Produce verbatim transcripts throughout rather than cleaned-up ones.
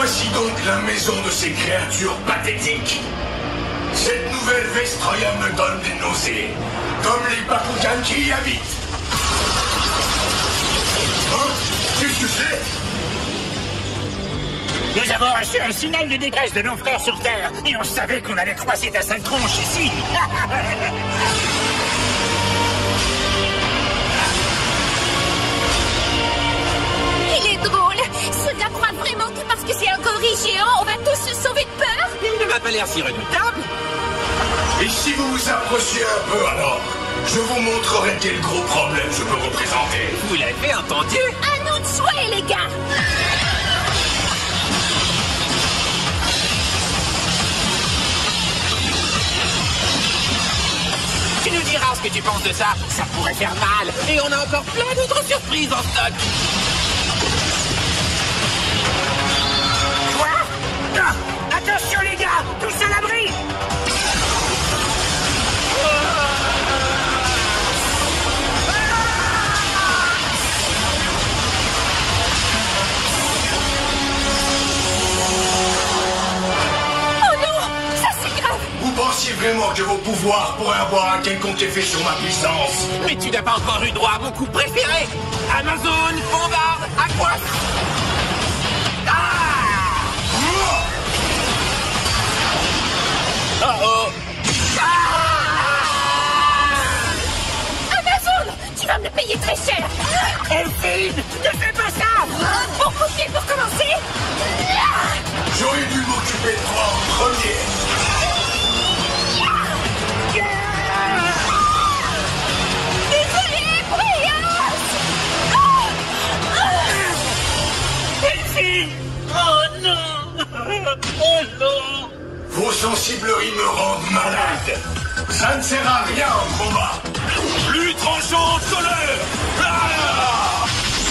Voici donc la maison de ces créatures pathétiques. Cette nouvelle Vestroya me donne des nausées, comme les Bakugan qui y habitent. Hein? Qu'est-ce que c'est? Nous avons reçu un signal de détresse de nos frères sur Terre, et on savait qu'on allait croiser ta sale tronche ici. Il est drôle. Ce gars croit vraiment que parce que c'est un gorille géant, on va tous se sauver de peur? Il ne m'a pas l'air si redoutable. Et si vous vous approchez un peu alors, je vous montrerai quel gros problème je peux représenter. Vous l'avez entendu? À nous de jouer, les gars. Tu nous diras ce que tu penses de ça. Ça pourrait faire mal. Et on a encore plein d'autres surprises en stock. Quoi? Ah, attention les gars, tous à l'abri. Pensiez vraiment que vos pouvoirs pourraient avoir un quelconque effet sur ma puissance? Mais tu n'as pas encore eu droit à mon coup préféré. Amazon, bombarde, aqua. Ah! Oh oh! Ah! Amazon, tu vas me le payer très cher. Elphine, ne fais pas ça. Bon coup pour commencer. J'aurais dû m'occuper de toi en premier. Désolé, Brias! Elphine! Oh non! Oh non! Vos sensibleries me rendent malade. Ça ne sert à rien en combat. Plus tranchant solaire. Ah!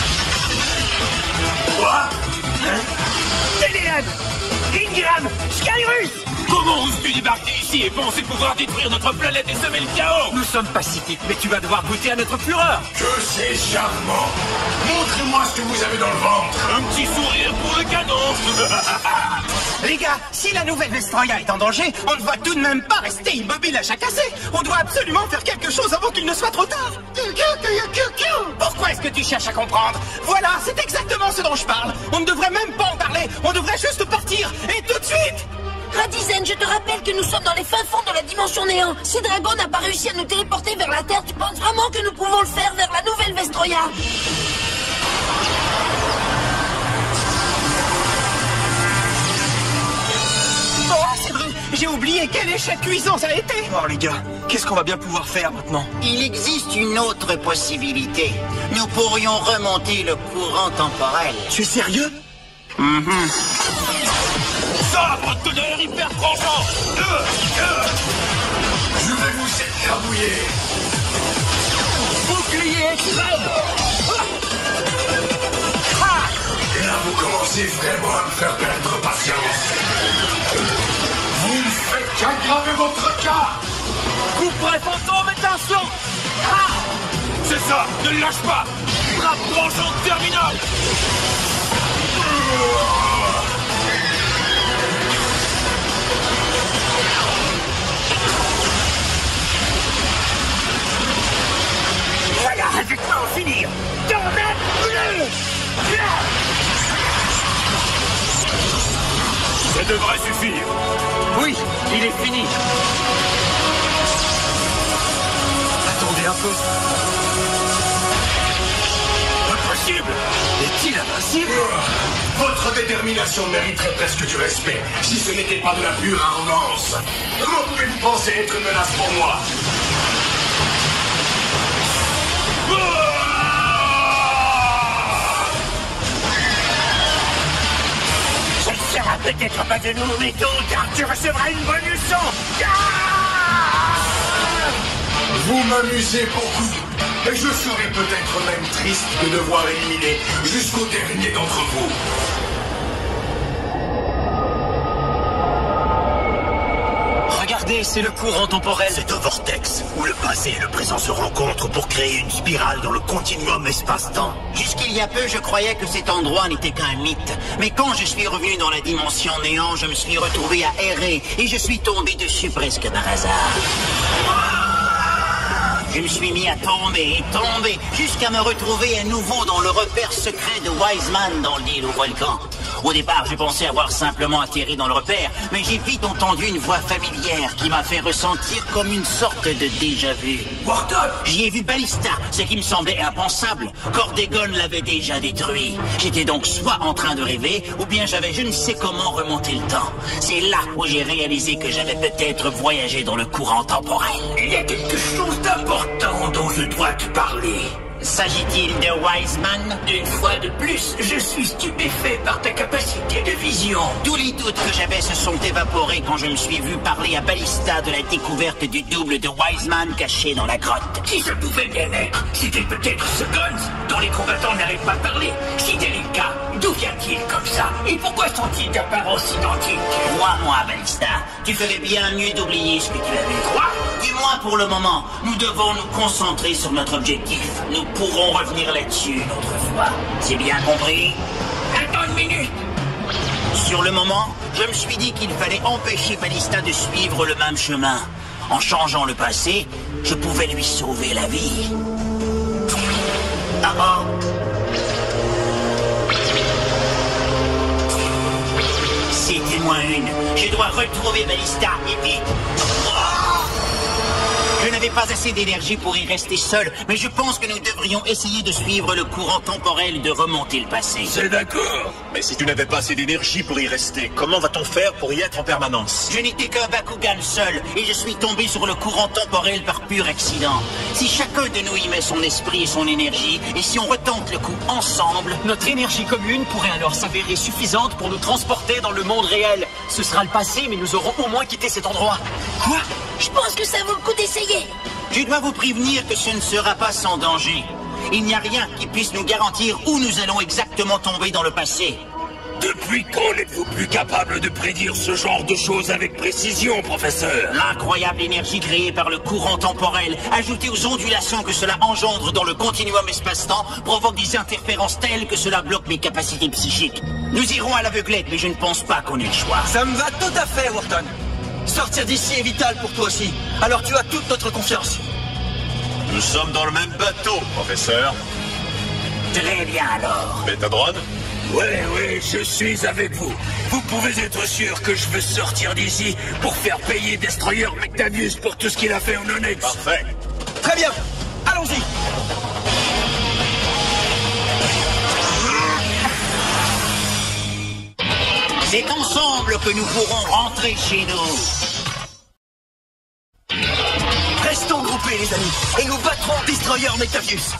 Quoi? Téléad! Ingram! Skyrus! Comment oses-tu débarquer ici et penser pouvoir détruire notre planète et semer le chaos? Nous sommes pacifiques, mais tu vas devoir goûter à notre fureur. Que c'est charmant. Montrez-moi ce que vous avez dans le ventre. Un petit sourire pour le canon. Les gars, si la nouvelle Vestroya est en danger, on ne va tout de même pas rester immobile à jacasser. On doit absolument faire quelque chose avant qu'il ne soit trop tard. Pourquoi est-ce que tu cherches à comprendre? Voilà, c'est exactement ce dont je parle. On ne devrait même pas en parler. On devrait juste partir, et tout de suite. Radizen, je te rappelle que nous sommes dans les fins fonds de la dimension néant. Si Dragon n'a pas réussi à nous téléporter vers la Terre, tu penses vraiment que nous pouvons le faire vers la nouvelle Vestroya? Oh, c'est vrai, j'ai oublié quel échec cuisant ça a été. Oh les gars, qu'est-ce qu'on va bien pouvoir faire maintenant? Il existe une autre possibilité. Nous pourrions remonter le courant temporel. Tu es sérieux? Mm-hmm. Sabre de tonnerre hyper tranchant. euh, euh. Je vais vous écrabouiller. Bouclier extrême. Et là, vous commencez vraiment à me faire perdre patience. Vous ne faites qu'aggraver votre cas. Coup près fantôme et tension. Ah! C'est ça, ne le lâche pas. Frappe tranchante terminale. Voilà, avec moi en finir. Tornade bleue. Ça devrait suffire. Oui, il est fini. Attendez un peu. Impossible. Est-il invincible? Votre détermination mériterait presque du respect, si ce n'était pas de la pure arrogance. Comment pouvez-vous penser être une menace pour moi? Ça ne sera peut-être pas de nous, mais tôt ou tard, tu recevras une bonne leçon. Vous m'amusez beaucoup. Et je serais peut-être même triste de devoir éliminer jusqu'au dernier d'entre vous. Regarde. Regardez, c'est le courant temporel. C'est un vortex où le passé et le présent se rencontrent pour créer une spirale dans le continuum espace-temps. Jusqu'il y a peu, je croyais que cet endroit n'était qu'un mythe. Mais quand je suis revenu dans la dimension néant, je me suis retrouvé à errer et je suis tombé dessus presque par hasard. Je me suis mis à tomber et tomber jusqu'à me retrouver à nouveau dans le repère secret de Wiseman dans l'île au volcan. Au départ, je pensais avoir simplement atterri dans le repère, mais j'ai vite entendu une voix familière qui m'a fait ressentir comme une sorte de déjà-vu. Warton! J'y ai vu Ballista, ce qui me semblait impensable. Cordegon l'avait déjà détruit. J'étais donc soit en train de rêver, ou bien j'avais je ne sais comment remonté le temps. C'est là où j'ai réalisé que j'avais peut-être voyagé dans le courant temporel. Il y a quelque chose d'important dont je dois te parler. S'agit-il de Wiseman? Une fois de plus, je suis stupéfait par ta capacité de vision. Tous les doutes que j'avais se sont évaporés quand je me suis vu parler à Ballista de la découverte du double de Wiseman caché dans la grotte. Si ça pouvait bien être, c'était peut-être ce Guns dont les combattants n'arrivent pas à parler. Si tel est le cas, d'où vient-il comme ça? Et pourquoi sont-ils d'apparence identique? Crois-moi, Ballista, tu ferais bien mieux d'oublier ce que tu as vu. Quoi? Du moins pour le moment, nous devons nous concentrer sur notre objectif. Nous pourrons revenir là-dessus une autre fois. C'est bien compris? Attends une minute. Sur le moment, je me suis dit qu'il fallait empêcher Ballista de suivre le même chemin. En changeant le passé, je pouvais lui sauver la vie. Ah oh. C'était moins une. Je dois retrouver Ballista et vite. Je n'avais pas assez d'énergie pour y rester seul, mais je pense que nous devrions essayer de suivre le courant temporel et de remonter le passé. C'est d'accord. Mais si tu n'avais pas assez d'énergie pour y rester, comment va-t-on faire pour y être en permanence? Je n'étais qu'un Bakugan seul, et je suis tombé sur le courant temporel par pur accident. Si chacun de nous y met son esprit et son énergie, et si on retente le coup ensemble... Notre énergie commune pourrait alors s'avérer suffisante pour nous transporter dans le monde réel. Ce sera le passé, mais nous aurons au moins quitté cet endroit. Quoi? Je pense que ça vaut le coup d'essayer. Je dois vous prévenir que ce ne sera pas sans danger. Il n'y a rien qui puisse nous garantir où nous allons exactement tomber dans le passé. Depuis quand n'êtes-vous plus capable de prédire ce genre de choses avec précision, professeur? L'incroyable énergie créée par le courant temporel, ajoutée aux ondulations que cela engendre dans le continuum espace-temps, provoque des interférences telles que cela bloque mes capacités psychiques. Nous irons à l'aveuglette, mais je ne pense pas qu'on ait le choix. Ça me va tout à fait, Warton. Sortir d'ici est vital pour toi aussi. Alors tu as toute notre confiance. Nous sommes dans le même bateau, professeur. Très bien alors. Métadron? Ouais, ouais, je suis avec vous. Vous pouvez être sûr que je veux sortir d'ici pour faire payer Destroyer McTavius pour tout ce qu'il a fait en Onyx. Parfait. Très bien. Allons-y. C'est ensemble que nous pourrons rentrer chez nous. Restons groupés, les amis, et nous battrons Destroyer McTavius.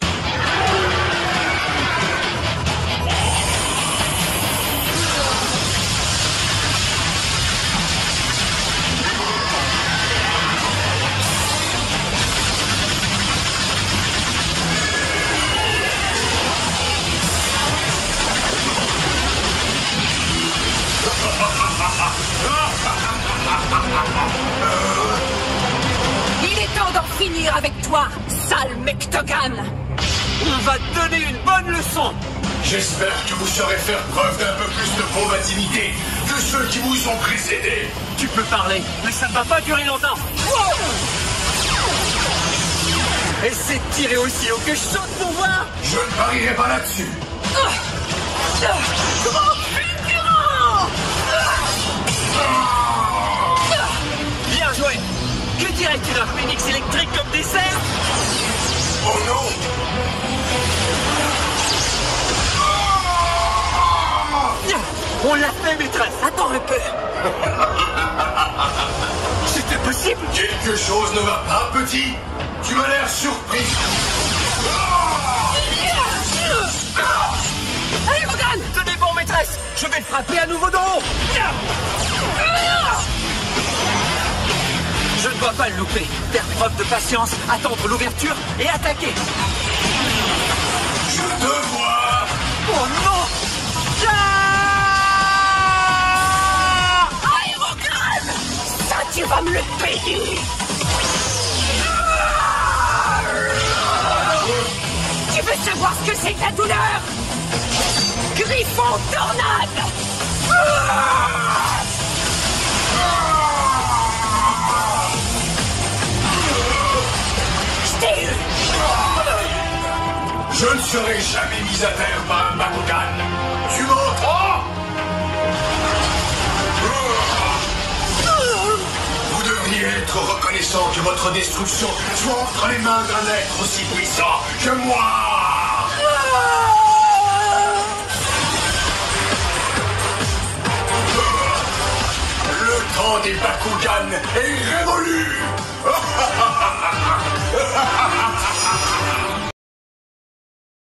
Il est temps d'en finir avec toi, sale Mectogan. On va te donner une bonne leçon. J'espère que vous saurez faire preuve d'un peu plus de combativité que ceux qui vous ont précédés. Tu peux parler, mais ça ne va pas durer longtemps. Essaie de tirer aussi haut que je saute pour voir. Je ne parierai pas là-dessus. Bien joué. Que dirais-tu d'un phénix électrique comme dessert? Oh non! On l'a fait, maîtresse. Attends un peu. C'était possible. Quelque chose ne va pas, petit. Tu as l'air surpris. Allez, Morgan. Tenez bon, maîtresse. Je vais frapper à nouveau d'en haut. Je ne dois pas le louper. Faire preuve de patience, attendre l'ouverture et attaquer. Je te vois. Oh non! Aérocrane! Ça, tu vas me le c'est de la douleur. Griffon tornade. Je t'ai eu. Je ne serai jamais mis à terre par un Bakugan. Tu m'entends? Vous devriez être reconnaissant que votre destruction soit entre les mains d'un être aussi puissant que moi. Le temps des Bakugan